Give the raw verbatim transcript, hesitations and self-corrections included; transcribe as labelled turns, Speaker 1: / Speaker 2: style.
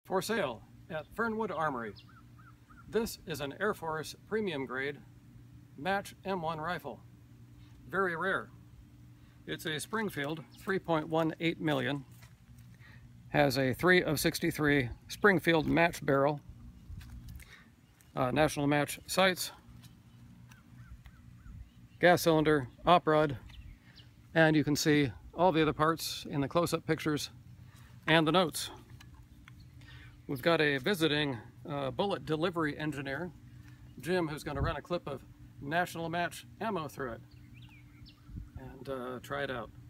Speaker 1: For sale at Fernwood Armory. This is an Air Force premium grade match M one rifle. Very rare. It's a Springfield three point one eight million. Has a three of sixty-three Springfield match barrel. Uh, national match sights. Gas cylinder, op rod, and you can see all the other parts in the close-up pictures and the notes. We've got a visiting uh, bullet delivery engineer, Jim, who's going to run a clip of National Match ammo through it and uh, try it out.